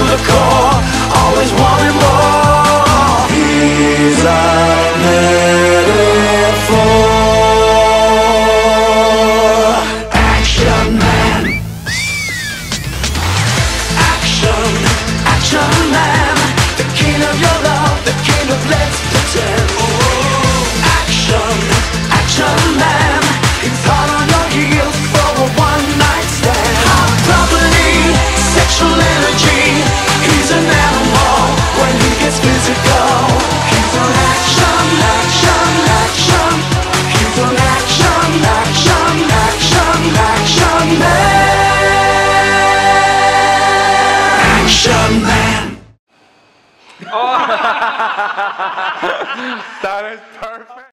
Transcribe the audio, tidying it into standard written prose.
the core, always wanting more. He's a metaphor. Action man. Action, action man. The king of your love, the king of let's pretend. Action, action man. He's hard on your heels for a one-night stand. Hot property, sexual energy. He's an animal when he gets physical. He's an action, action, action. He's an action, action, action, action man. Action man. That is perfect.